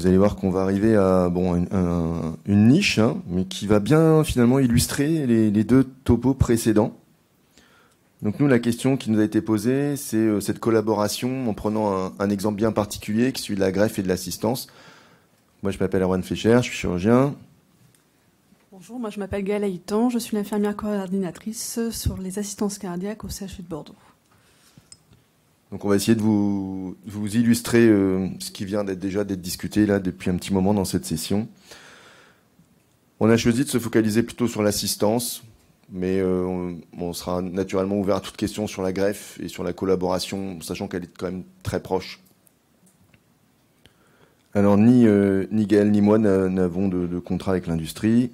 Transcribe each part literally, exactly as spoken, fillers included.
vous allez voir qu'on va arriver à bon, une, un, une niche, hein, mais qui va bien finalement illustrer les, les deux topos précédents. Donc nous, la question qui nous a été posée, c'est euh, cette collaboration en prenant un, un exemple bien particulier, qui est celui de la greffe et de l'assistance. Moi, je m'appelle Erwan Fischer, je suis chirurgien. Bonjour, moi je m'appelle Gaëlle Haïtan, je suis l'infirmière coordinatrice sur les assistances cardiaques au C H U de Bordeaux. Donc on va essayer de vous, vous illustrer euh, ce qui vient d'être déjà d'être discuté là depuis un petit moment dans cette session. On a choisi de se focaliser plutôt sur l'assistance, mais euh, on, on sera naturellement ouvert à toute question sur la greffe et sur la collaboration, sachant qu'elle est quand même très proche. Alors ni, euh, ni Gaëlle ni moi n'avons de, de contrat avec l'industrie.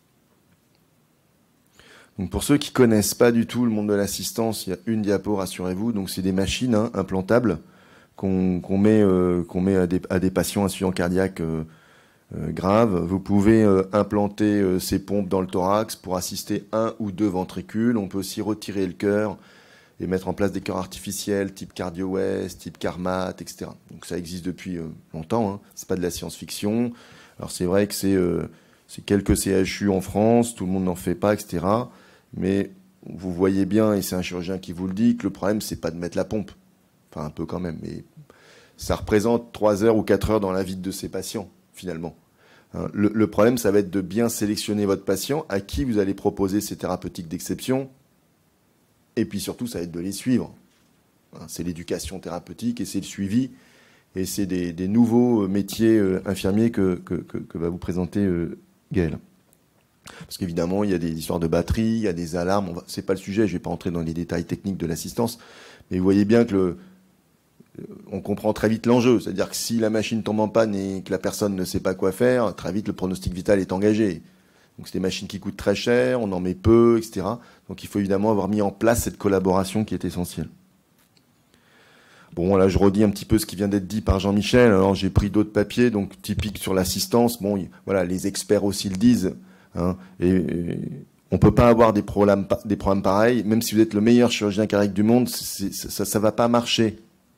Donc pour ceux qui ne connaissent pas du tout le monde de l'assistance, il y a une diapo, rassurez-vous. Donc c'est des machines hein, implantables qu'on qu'on met, euh, qu'on met à, des, à des patients insuffisants cardiaques euh, euh, graves. Vous pouvez euh, implanter euh, ces pompes dans le thorax pour assister un ou deux ventricules. On peut aussi retirer le cœur et mettre en place des cœurs artificiels type CardioWest, type Carmat, et cetera. Donc ça existe depuis euh, longtemps. Hein. C'est pas de la science-fiction. Alors c'est vrai que c'est euh, c'est quelques C H U en France, tout le monde n'en fait pas, et cetera. Mais vous voyez bien, et c'est un chirurgien qui vous le dit, que le problème, c'est pas de mettre la pompe. Enfin, un peu quand même, mais ça représente trois heures ou quatre heures dans la vie de ces patients, finalement. Hein, le, le problème, ça va être de bien sélectionner votre patient, à qui vous allez proposer ces thérapeutiques d'exception, et puis surtout, ça va être de les suivre. Hein, c'est l'éducation thérapeutique, et c'est le suivi, et c'est des, des nouveaux métiers euh, infirmiers que, que, que, que va vous présenter euh, Gaëlle. Parce qu'évidemment, il y a des histoires de batterie, il y a des alarmes. Ce n'est pas le sujet, je ne vais pas entrer dans les détails techniques de l'assistance. Mais vous voyez bien que le, on comprend très vite l'enjeu. C'est-à-dire que si la machine tombe en panne et que la personne ne sait pas quoi faire, très vite, le pronostic vital est engagé. Donc, c'est des machines qui coûtent très cher, on en met peu, et cetera. Donc, il faut évidemment avoir mis en place cette collaboration qui est essentielle. Bon, là, je redis un petit peu ce qui vient d'être dit par Jean-Michel. Alors, j'ai pris d'autres papiers, donc typiques sur l'assistance. Bon, voilà, les experts aussi le disent. Hein, et, et on peut pas avoir des problèmes, des problèmes pareils, même si vous êtes le meilleur chirurgien cardiaque du monde, c'est, ça, ça va pas marcher.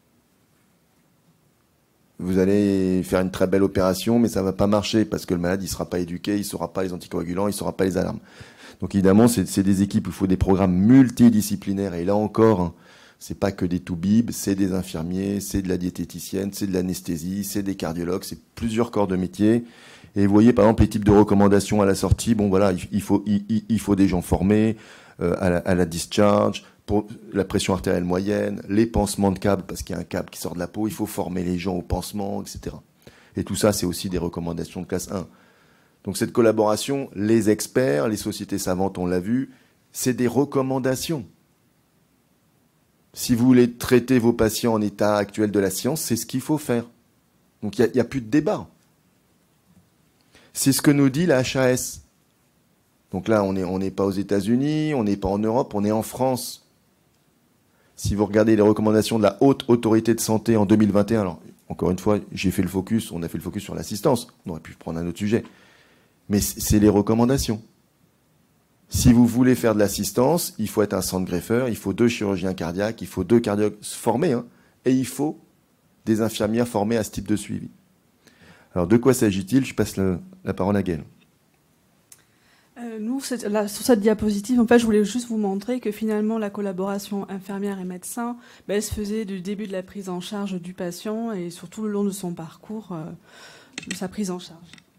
Vous allez faire une très belle opération, mais ça va pas marcher parce que le malade il sera pas éduqué, il saura pas les anticoagulants, il saura pas les alarmes. Donc évidemment, c'est, c'est des équipes où il faut des programmes multidisciplinaires. Et là encore, hein, c'est pas que des toubibs, c'est des infirmiers, c'est de la diététicienne, c'est de l'anesthésie, c'est des cardiologues, c'est plusieurs corps de métier. Et vous voyez, par exemple, les types de recommandations à la sortie. Bon, voilà, il faut, il, il faut des gens formés euh, à, la, à la discharge, pour la pression artérielle moyenne, les pansements de câbles, parce qu'il y a un câble qui sort de la peau. Il faut former les gens au pansement, et cetera. Et tout ça, c'est aussi des recommandations de classe un. Donc cette collaboration, les experts, les sociétés savantes, on l'a vu, c'est des recommandations. Si vous voulez traiter vos patients en état actuel de la science, c'est ce qu'il faut faire. Donc il n'y a, a plus de débat. C'est ce que nous dit la H A S. Donc là, on n'est on n'est pas aux États-Unis, on n'est pas en Europe, on est en France. Si vous regardez les recommandations de la Haute Autorité de Santé en deux mille vingt et un, alors encore une fois, j'ai fait le focus, on a fait le focus sur l'assistance, on aurait pu prendre un autre sujet. Mais c'est les recommandations. Si vous voulez faire de l'assistance, il faut être un centre greffeur, il faut deux chirurgiens cardiaques, il faut deux cardiologues formés, hein, et il faut des infirmières formées à ce type de suivi. Alors, de quoi s'agit-il? Je passe le, la parole à Gaëlle. Euh, nous, là, sur cette diapositive, en fait, je voulais juste vous montrer que finalement, la collaboration infirmière et médecin, ben, elle se faisait du début de la prise en charge du patient et surtout le long de son parcours, euh, de sa prise en charge.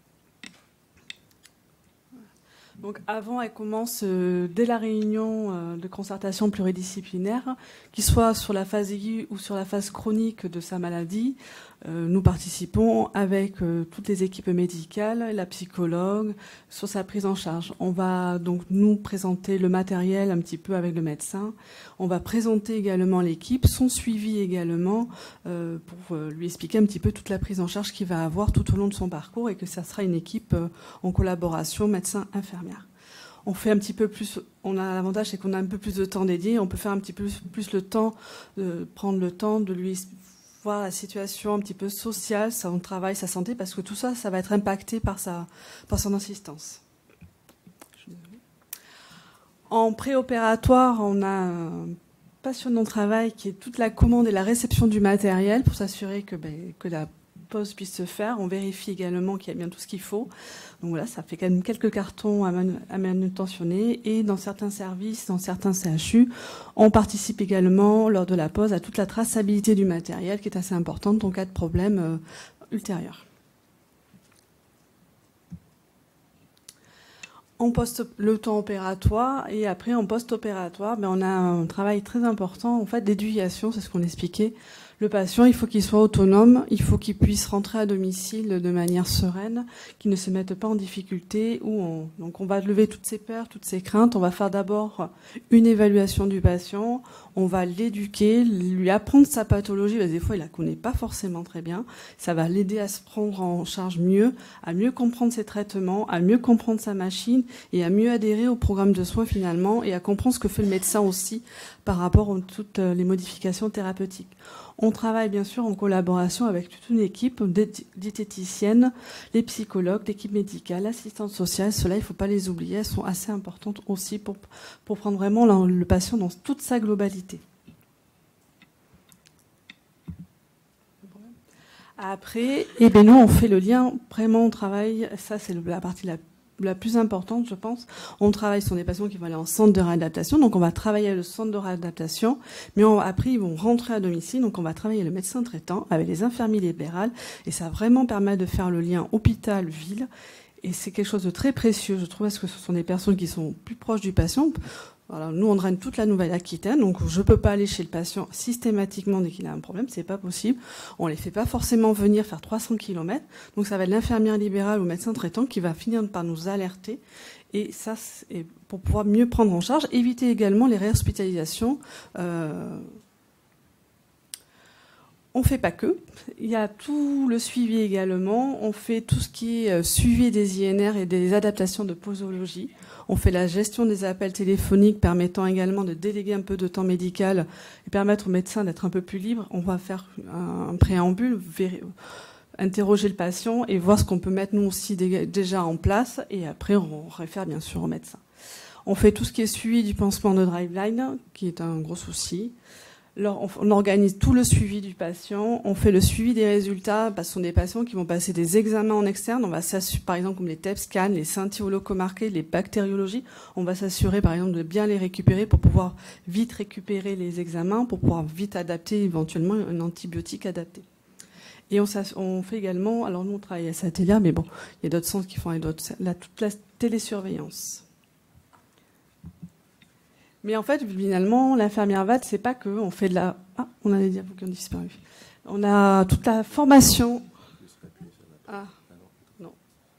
Donc avant, elle commence euh, dès la réunion euh, de concertation pluridisciplinaire, qu'il soit sur la phase aiguë ou sur la phase chronique de sa maladie. Euh, nous participons avec euh, toutes les équipes médicales, la psychologue, sur sa prise en charge. On va donc nous présenter le matériel un petit peu avec le médecin. On va présenter également l'équipe, son suivi également, euh, pour euh, lui expliquer un petit peu toute la prise en charge qu'il va avoir tout au long de son parcours et que ça sera une équipe euh, en collaboration médecin-infirmière. On fait un petit peu plus, on a l'avantage, c'est qu'on a un peu plus de temps dédié, on peut faire un petit peu plus le temps, de prendre le temps de lui voir la situation un petit peu sociale, son travail, sa santé, parce que tout ça, ça va être impacté par, sa, par son assistance. En préopératoire, on a un passionnant travail qui est toute la commande et la réception du matériel pour s'assurer que, ben, que la pause puisse se faire. On vérifie également qu'il y a bien tout ce qu'il faut. Donc voilà, ça fait quand même quelques cartons à, manu à manutentionner. Et dans certains services, dans certains C H U, on participe également lors de la pause à toute la traçabilité du matériel qui est assez importante en cas de problème euh, ultérieur. En post, le temps opératoire et après en post-opératoire, ben on a un travail très important en fait d'éducation, c'est ce qu'on expliquait. Le patient, il faut qu'il soit autonome, il faut qu'il puisse rentrer à domicile de manière sereine, qu'il ne se mette pas en difficulté. Ou on... Donc on va lever toutes ses peurs, toutes ses craintes. On va faire d'abord une évaluation du patient, on va l'éduquer, lui apprendre sa pathologie, parce que des fois il la connaît pas forcément très bien. Ça va l'aider à se prendre en charge mieux, à mieux comprendre ses traitements, à mieux comprendre sa machine et à mieux adhérer au programme de soins finalement et à comprendre ce que fait le médecin aussi par rapport à toutes les modifications thérapeutiques. On travaille bien sûr en collaboration avec toute une équipe diététicienne, les psychologues, l'équipe médicale, l'assistante sociale. Cela, il ne faut pas les oublier. Elles sont assez importantes aussi pour, pour prendre vraiment le, le patient dans toute sa globalité. Après, eh bien, nous, on fait le lien. Vraiment, on travaille. Ça, c'est la partie la la plus importante, je pense. On travaille sur des patients qui vont aller en centre de réadaptation. Donc, on va travailler le centre de réadaptation. Mais on, après, ils vont rentrer à domicile. Donc, on va travailler le médecin traitant avec les infirmiers libérales. Et ça vraiment permet de faire le lien hôpital-ville. Et c'est quelque chose de très précieux, je trouve, parce que ce sont des personnes qui sont plus proches du patient. Alors, nous, on draine toute la Nouvelle-Aquitaine, donc je ne peux pas aller chez le patient systématiquement dès qu'il a un problème, c'est pas possible. On les fait pas forcément venir faire trois cents kilomètres, donc ça va être l'infirmière libérale ou le médecin traitant qui va finir par nous alerter, et ça, c'est pour pouvoir mieux prendre en charge, éviter également les réhospitalisations. Euh... On fait pas que, il y a tout le suivi également, on fait tout ce qui est suivi des I N R et des adaptations de posologie. On fait la gestion des appels téléphoniques permettant également de déléguer un peu de temps médical et permettre aux médecins d'être un peu plus libres. On va faire un préambule, interroger le patient et voir ce qu'on peut mettre nous aussi déjà en place. Et après, on réfère bien sûr au médecin. On fait tout ce qui est suivi du pansement de driveline, qui est un gros souci. Alors, on organise tout le suivi du patient, on fait le suivi des résultats, parce que ce sont des patients qui vont passer des examens en externe. On va s'assurer, par exemple, comme les T E P scans, les scintillolocomarqués, les bactériologies. On va s'assurer, par exemple, de bien les récupérer pour pouvoir vite récupérer les examens, pour pouvoir vite adapter éventuellement un antibiotique adapté. Et on, on fait également, alors nous on travaille à Saint-Hélier, mais bon, il y a d'autres centres qui font d'autres, la, toute la télésurveillance. Mais en fait, finalement, l'infirmière V A D, c'est pas que on fait de la... Ah, on a des diapos qui ont disparu. On a toute la formation... Ah, non.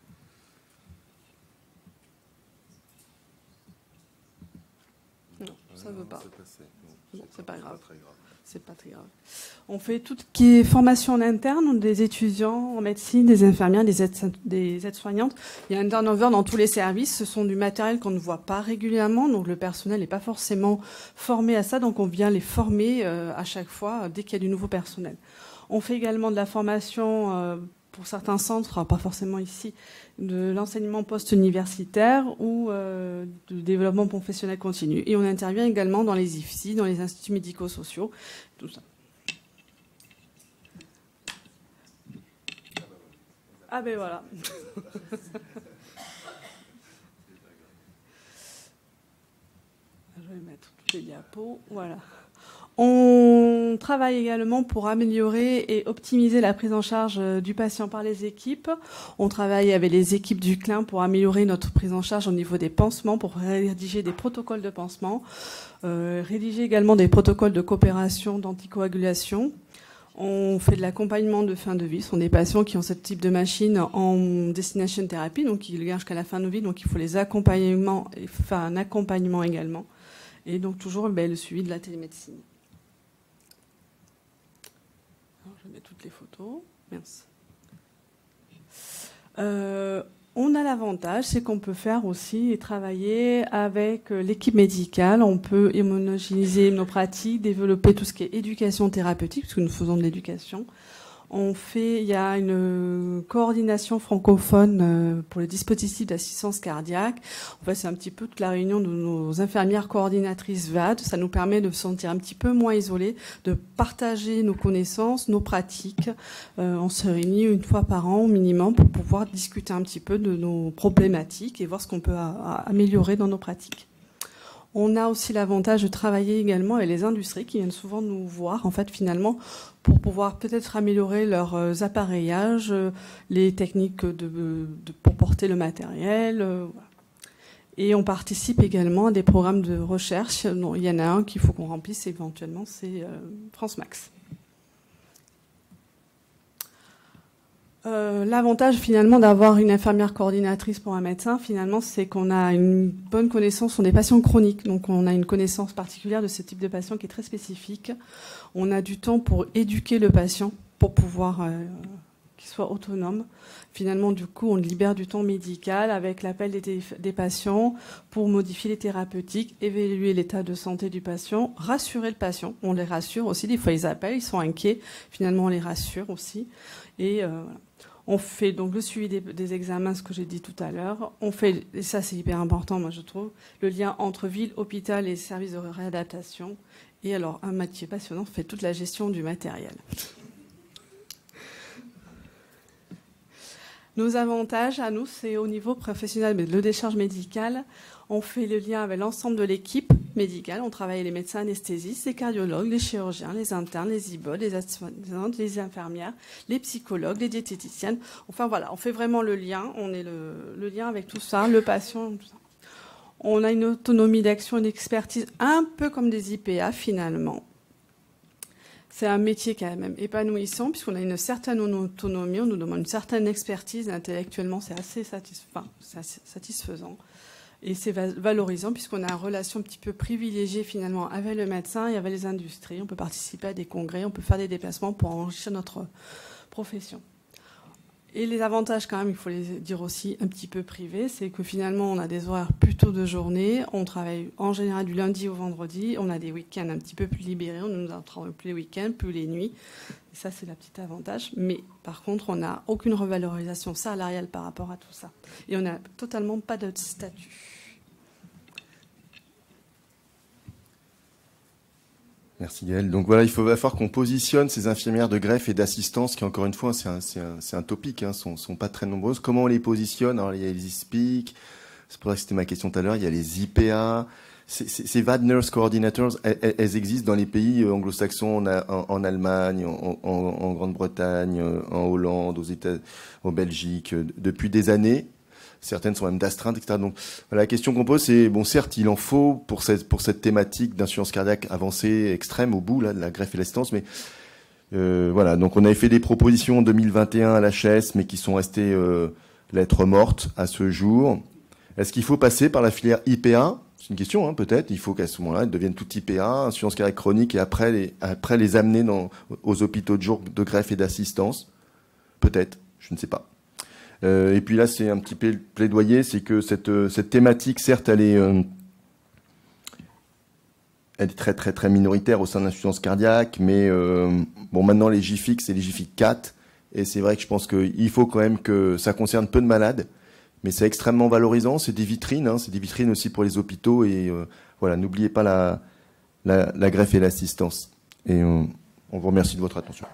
Non, ça ne veut pas. Bon, c'est pas grave. C'est pas très grave. On fait tout ce qui est formation en interne, des étudiants en médecine, des infirmières, des aides-soignantes. Il y a un turnover dans tous les services. Ce sont du matériel qu'on ne voit pas régulièrement, donc le personnel n'est pas forcément formé à ça, donc on vient les former à chaque fois dès qu'il y a du nouveau personnel. On fait également de la formation pour certains centres, pas forcément ici, de l'enseignement post-universitaire ou euh, du développement professionnel continu. Et on intervient également dans les I F S I, dans les instituts médico-sociaux, tout ça. Ah ben voilà. Je vais mettre toutes les diapos. Voilà. On travaille également pour améliorer et optimiser la prise en charge du patient par les équipes. On travaille avec les équipes du C L I N pour améliorer notre prise en charge au niveau des pansements, pour rédiger des protocoles de pansement, euh, rédiger également des protocoles de coopération d'anticoagulation. On fait de l'accompagnement de fin de vie. Ce sont des patients qui ont ce type de machine en destination thérapie, donc ils le gardent jusqu'à la fin de vie, donc il faut les accompagnements, faire un accompagnement également. Et donc toujours ben, le suivi de la télémédecine. Alors, je mets toutes les photos. Merci. Euh, on a l'avantage, c'est qu'on peut faire aussi et travailler avec l'équipe médicale. On peut homogénéiser nos pratiques, développer tout ce qui est éducation thérapeutique, parce que nous faisons de l'éducation. On fait, il y a une coordination francophone pour les dispositifs d'assistance cardiaque. En fait, c'est un petit peu toute la réunion de nos infirmières coordinatrices V A D. Ça nous permet de se sentir un petit peu moins isolés, de partager nos connaissances, nos pratiques. Euh, on se réunit une fois par an au minimum pour pouvoir discuter un petit peu de nos problématiques et voir ce qu'on peut a, a, améliorer dans nos pratiques. On a aussi l'avantage de travailler également avec les industries qui viennent souvent nous voir, en fait, finalement, pour pouvoir peut-être améliorer leurs appareillages, les techniques de, de, pour porter le matériel. Voilà. Et on participe également à des programmes de recherche. Non, il y en a un qu'il faut qu'on remplisse éventuellement, c'est euh, France Max. Euh, l'avantage finalement d'avoir une infirmière coordinatrice pour un médecin, finalement, c'est qu'on a une bonne connaissance sur des patients chroniques. Donc on a une connaissance particulière de ce type de patient qui est très spécifique. On a du temps pour éduquer le patient, pour pouvoir euh, qu'il soit autonome. Finalement, du coup, on libère du temps médical avec l'appel des, des patients pour modifier les thérapeutiques, évaluer l'état de santé du patient, rassurer le patient. On les rassure aussi. Des fois, ils appellent, ils sont inquiets. Finalement, on les rassure aussi. Et euh, on fait donc le suivi des, des examens, ce que j'ai dit tout à l'heure. On fait, et ça c'est hyper important, moi je trouve, le lien entre ville, hôpital et services de réadaptation. Et alors, un métier passionnant fait toute la gestion du matériel. Nos avantages à nous, c'est au niveau professionnel, mais le décharge médical. On fait le lien avec l'ensemble de l'équipe médicale. On travaille les médecins anesthésistes, les cardiologues, les chirurgiens, les internes, les I B O, les assistantes, les infirmières, les psychologues, les diététiciennes. Enfin voilà, on fait vraiment le lien. On est le, le lien avec tout ça, le patient, tout ça. On a une autonomie d'action et d'expertise un peu comme des I P A finalement. C'est un métier quand même épanouissant puisqu'on a une certaine autonomie, on nous demande une certaine expertise. Intellectuellement, c'est assez, satisf... enfin, c'est assez satisfaisant. Et c'est valorisant puisqu'on a une relation un petit peu privilégiée finalement avec le médecin et avec les industries. On peut participer à des congrès, on peut faire des déplacements pour enrichir notre profession. Et les avantages quand même, il faut les dire aussi un petit peu privés, c'est que finalement on a des horaires plutôt de journée, on travaille en général du lundi au vendredi, on a des week-ends un petit peu plus libérés, on ne nous travaille plus les week-ends, plus les nuits. Et ça c'est le petit avantage. Mais par contre on n'a aucune revalorisation salariale par rapport à tout ça. Et on n'a totalement pas de statut. Merci Gaëlle. Donc voilà, il faut, va falloir qu'on positionne ces infirmières de greffe et d'assistance, qui encore une fois, c'est un, c'est un, c'est un topic, hein, sont, sont pas très nombreuses. Comment on les positionne? Alors il y a les I S P I C, c'est pour ça que c'était ma question tout à l'heure, il y a les I P A, ces, ces, ces V A D Nurse Coordinators, elles, elles existent dans les pays anglo-saxons, en, en, en Allemagne, en, en, en Grande-Bretagne, en Hollande, aux États, en Belgique, depuis des années. Certaines sont même d'astreinte, et cetera. Donc, voilà, la question qu'on pose, c'est, bon, certes, il en faut pour cette, pour cette thématique d'insuffisance cardiaque avancée, extrême, au bout, là, de la greffe et l'assistance, mais, euh, voilà. Donc, on avait fait des propositions en deux mille vingt et un à l'H S, mais qui sont restées, euh, lettres mortes à ce jour. Est-ce qu'il faut passer par la filière I P A? C'est une question, hein, peut-être. Il faut qu'à ce moment-là, elles deviennent toutes I P A, insuffisance cardiaque chronique, et après les, après les amener dans, aux hôpitaux de jour de greffe et d'assistance. Peut-être. Je ne sais pas. Euh, et puis là, c'est un petit plaidoyer, c'est que cette, cette thématique, certes, elle est, euh, elle est très très très minoritaire au sein de l'insuffisance cardiaque, mais euh, bon, maintenant les G I F I C, c'est les G I F I C quatre, et c'est vrai que je pense qu'il faut quand même que ça concerne peu de malades, mais c'est extrêmement valorisant, c'est des vitrines, hein, c'est des vitrines aussi pour les hôpitaux, et euh, voilà, n'oubliez pas la, la, la greffe et l'assistance. Et euh, on vous remercie de votre attention.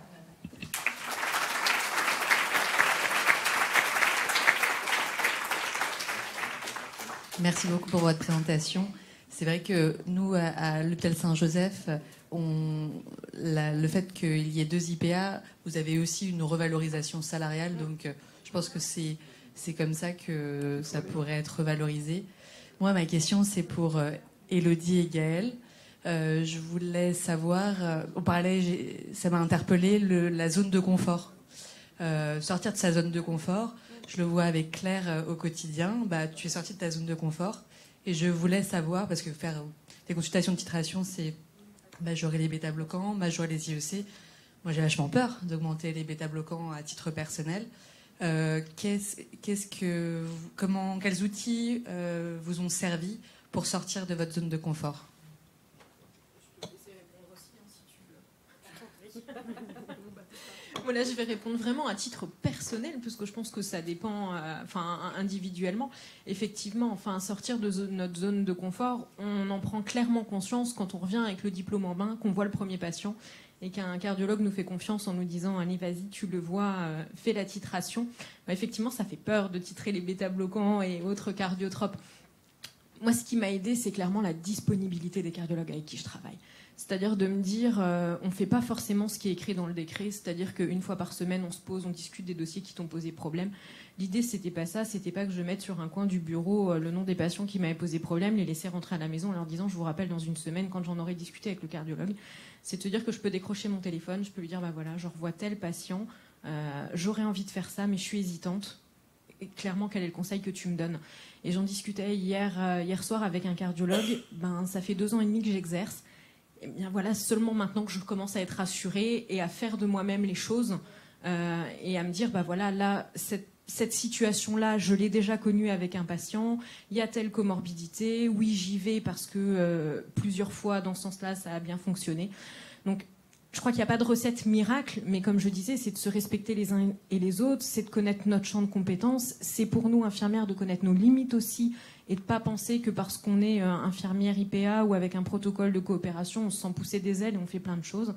Merci beaucoup pour votre présentation. C'est vrai que nous, à, à l'hôpital Saint-Joseph, on, la, le fait qu'il y ait deux I P A, vous avez aussi une revalorisation salariale. Donc, je pense que c'est, c'est comme ça que ça pourrait être revalorisé. Moi, ma question, c'est pour Élodie et Gaëlle. Euh, je voulais savoir, euh, on parlait, j'ai, ça m'a interpellé, le, la zone de confort. Euh, sortir de sa zone de confort. Je le vois avec Claire euh, au quotidien. Bah, tu es sortie de ta zone de confort. Et je voulais savoir, parce que faire des consultations de titration, c'est majorer les bêta-bloquants, majorer les I E C. Moi, j'ai vachement peur d'augmenter les bêta-bloquants à titre personnel. Euh, qu'est-ce, qu'est-ce que, comment, quels outils euh, vous ont servi pour sortir de votre zone de confort? Bon, là, je vais répondre vraiment à titre personnel, puisque je pense que ça dépend euh, enfin, individuellement. Effectivement, enfin, sortir de zo- notre zone de confort, on en prend clairement conscience quand on revient avec le diplôme en main, qu'on voit le premier patient et qu'un cardiologue nous fait confiance en nous disant « Allez, vas-y, tu le vois, euh, fais la titration ». Bah, effectivement, ça fait peur de titrer les bêta-bloquants et autres cardiotropes. Moi, ce qui m'a aidé, c'est clairement la disponibilité des cardiologues avec qui je travaille. C'est-à-dire de me dire, euh, on ne fait pas forcément ce qui est écrit dans le décret, c'est-à-dire qu'une fois par semaine, on se pose, on discute des dossiers qui t'ont posé problème. L'idée, c'était pas ça, c'était pas que je mette sur un coin du bureau euh, le nom des patients qui m'avaient posé problème, les laisser rentrer à la maison en leur disant, je vous rappelle dans une semaine quand j'en aurai discuté avec le cardiologue. C'est de te dire que je peux décrocher mon téléphone, je peux lui dire, bah voilà, je revois tel patient, euh, j'aurais envie de faire ça, mais je suis hésitante. Et clairement, quel est le conseil que tu me donnes? Et j'en discutais hier, euh, hier soir avec un cardiologue. Ben, ça fait deux ans et demi que j'exerce. Et bien voilà, seulement maintenant que je commence à être rassurée et à faire de moi-même les choses euh, et à me dire, bah voilà, là, cette, cette situation-là, je l'ai déjà connue avec un patient. Il y a telle comorbidité. Oui, j'y vais parce que euh, plusieurs fois dans ce sens-là, ça a bien fonctionné. Donc, je crois qu'il n'y a pas de recette miracle, mais comme je disais, c'est de se respecter les uns et les autres, c'est de connaître notre champ de compétences, c'est pour nous, infirmières, de connaître nos limites aussi, et de ne pas penser que parce qu'on est euh, infirmière I P A ou avec un protocole de coopération, on se sent pousser des ailes et on fait plein de choses.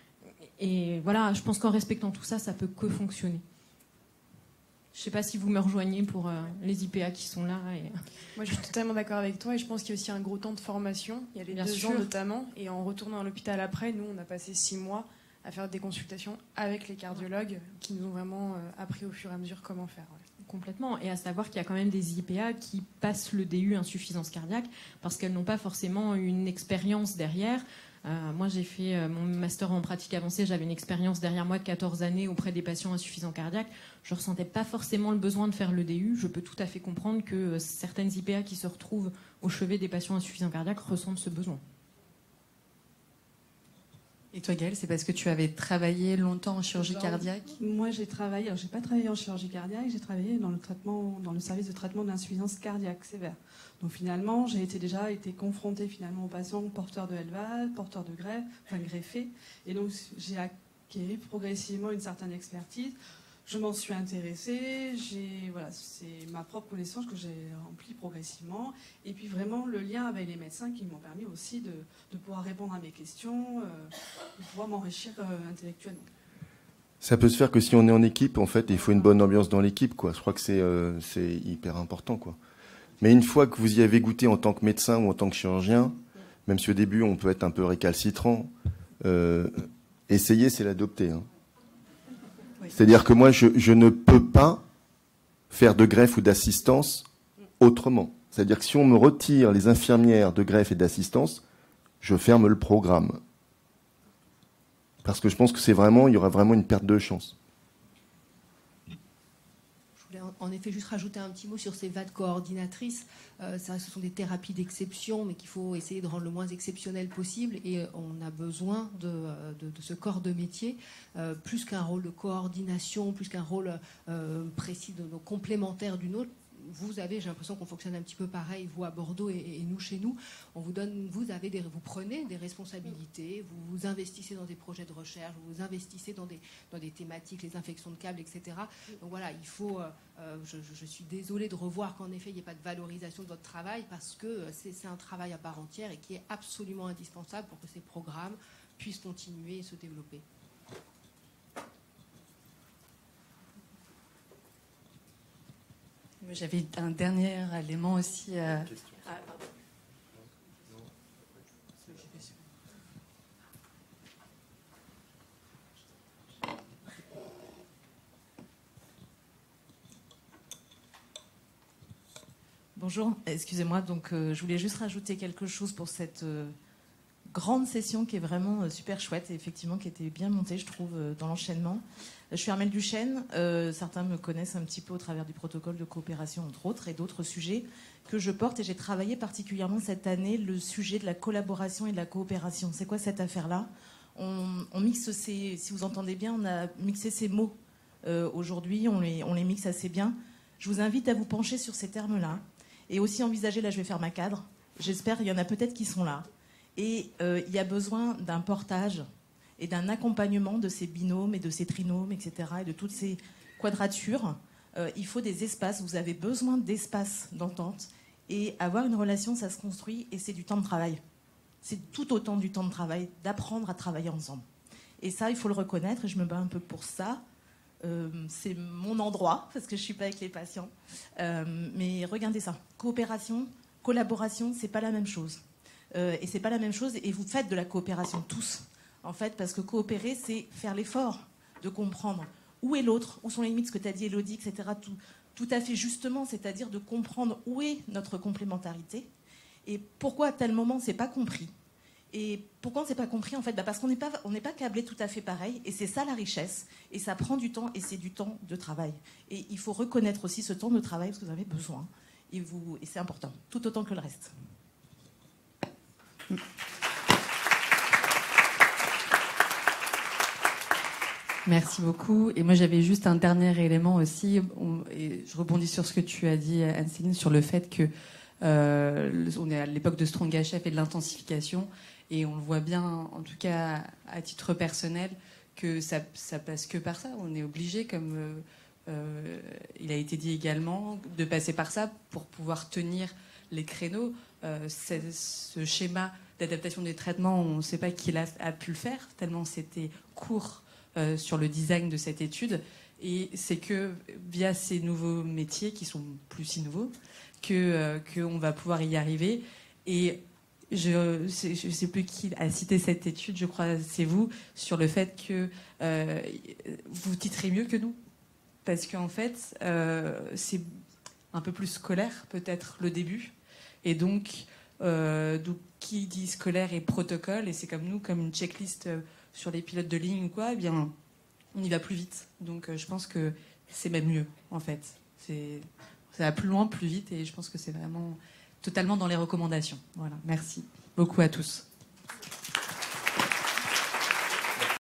Et voilà, je pense qu'en respectant tout ça, ça peut que fonctionner. Je ne sais pas si vous me rejoignez pour euh, les I P A qui sont là. Et... Moi, je suis totalement d'accord avec toi et je pense qu'il y a aussi un gros temps de formation. Il y a les Bien deux sûr. ans notamment. Et en retournant à l'hôpital après, nous, on a passé six mois à faire des consultations avec les cardiologues qui nous ont vraiment euh, appris au fur et à mesure comment faire. Ouais. Complètement. Et à savoir qu'il y a quand même des I P A qui passent le D U insuffisance cardiaque parce qu'elles n'ont pas forcément une expérience derrière. Euh, moi, j'ai fait euh, mon master en pratique avancée. J'avais une expérience derrière moi de quatorze années auprès des patients insuffisants cardiaques. Je ne ressentais pas forcément le besoin de faire le D U. Je peux tout à fait comprendre que euh, certaines I P A qui se retrouvent au chevet des patients insuffisants cardiaques ressentent ce besoin. Et toi, Gaëlle, c'est parce que tu avais travaillé longtemps en chirurgie cardiaque? Moi, j'ai travaillé, alors j'ai pas travaillé en chirurgie cardiaque, j'ai travaillé dans le traitement, dans le service de traitement de l'insuffisance cardiaque sévère. Donc finalement, j'ai été déjà été confrontée finalement aux patients porteurs de L V A, porteurs de greffe, enfin greffés, et donc j'ai acquis progressivement une certaine expertise. Je m'en suis intéressée, j'ai, voilà, c'est ma propre connaissance que j'ai remplie progressivement. Et puis vraiment le lien avec les médecins qui m'ont permis aussi de, de pouvoir répondre à mes questions, euh, de pouvoir m'enrichir euh, intellectuellement. Ça peut se faire que si on est en équipe, en fait, il faut une bonne ambiance dans l'équipe, quoi. Je crois que c'est euh, c'est hyper important, quoi. Mais une fois que vous y avez goûté en tant que médecin ou en tant que chirurgien, même si au début on peut être un peu récalcitrant, euh, essayer, c'est l'adopter, hein. C'est-à-dire que moi, je, je ne peux pas faire de greffe ou d'assistance autrement. C'est-à-dire que si on me retire les infirmières de greffe et d'assistance, je ferme le programme. Parce que je pense que c'est vraiment, il y aura vraiment une perte de chance. Je voulais en effet juste rajouter un petit mot sur ces V A D coordinatrices. Euh, c'est vrai que ce sont des thérapies d'exception, mais qu'il faut essayer de rendre le moins exceptionnel possible. Et on a besoin de, de, de ce corps de métier, euh, plus qu'un rôle de coordination, plus qu'un rôle euh, précis, de, de complémentaire d'une autre. Vous avez, j'ai l'impression qu'on fonctionne un petit peu pareil, vous à Bordeaux et, et nous chez nous. On vous donne, vous avez des, vous prenez des responsabilités, vous vous investissez dans des projets de recherche, vous vous investissez dans des, dans des thématiques, les infections de câbles, et cetera. Donc voilà, il faut. Euh, je, je suis désolée de revoir qu'en effet il n'y ait pas de valorisation de votre travail parce que c'est, c'est un travail à part entière et qui est absolument indispensable pour que ces programmes puissent continuer et se développer. J'avais un dernier élément aussi. Euh... Ah, pardon. Bonjour, excusez-moi. Donc, euh, je voulais juste rajouter quelque chose pour cette euh, grande session qui est vraiment euh, super chouette et effectivement qui était bien montée, je trouve, euh, dans l'enchaînement. Je suis Armelle Duchesne. Euh, certains me connaissent un petit peu au travers du protocole de coopération, entre autres, et d'autres sujets que je porte. Et j'ai travaillé particulièrement cette année le sujet de la collaboration et de la coopération. C'est quoi cette affaire-là ? on, on mixe ces... Si vous entendez bien, on a mixé ces mots euh, aujourd'hui. On les, on les mixe assez bien. Je vous invite à vous pencher sur ces termes-là et aussi envisager, là je vais faire ma cadre, j'espère, il y en a peut-être qui sont là. Et euh, il y a besoin d'un portage. et d'un accompagnement de ces binômes et de ces trinômes, et cetera, et de toutes ces quadratures. Euh, il faut des espaces, vous avez besoin d'espace d'entente, et avoir une relation, ça se construit, et c'est du temps de travail. C'est tout autant du temps de travail, d'apprendre à travailler ensemble. Et ça, il faut le reconnaître, et je me bats un peu pour ça. Euh, c'est mon endroit, parce que je ne suis pas avec les patients. Euh, mais regardez ça, coopération, collaboration, c'est pas la même chose. Euh, et c'est pas la même chose, et vous faites de la coopération tous, en fait, parce que coopérer, c'est faire l'effort de comprendre où est l'autre, où sont les limites, ce que tu as dit, Élodie, et cetera. Tout, tout à fait justement, c'est-à-dire de comprendre où est notre complémentarité, et pourquoi à tel moment, c'est pas compris. Et pourquoi on ne s'est pas compris, en fait, bah parce qu'on n'est pas, on n'est pas câblé tout à fait pareil, et c'est ça la richesse, et ça prend du temps, et c'est du temps de travail. Et il faut reconnaître aussi ce temps de travail, parce que vous en avez besoin, et, vous, et c'est important, tout autant que le reste. Merci beaucoup. Et moi, j'avais juste un dernier élément aussi, on, et je rebondis sur ce que tu as dit, Anne-Céline, sur le fait que euh, on est à l'époque de Strong H F et de l'intensification, et on le voit bien, en tout cas à titre personnel, que ça, ça passe que par ça. On est obligé, comme euh, euh, il a été dit également, de passer par ça pour pouvoir tenir les créneaux. Euh, ce schéma d'adaptation des traitements, on ne sait pas qui a, a pu le faire, tellement c'était court euh, sur le design de cette étude. Et c'est que via ces nouveaux métiers, qui sont plus si nouveaux, que euh, qu'on va pouvoir y arriver. Et je ne sais plus qui a cité cette étude, je crois c'est vous, sur le fait que euh, vous titrez mieux que nous. Parce qu'en fait, euh, c'est un peu plus scolaire, peut-être, le début. Et donc, euh, donc, qui dit scolaire et protocole, et c'est comme nous, comme une checklist sur les pilotes de ligne ou quoi, eh bien, on y va plus vite. Donc, euh, je pense que c'est même mieux, en fait. C'est, ça va plus loin, plus vite, et je pense que c'est vraiment totalement dans les recommandations. Voilà, merci beaucoup à tous.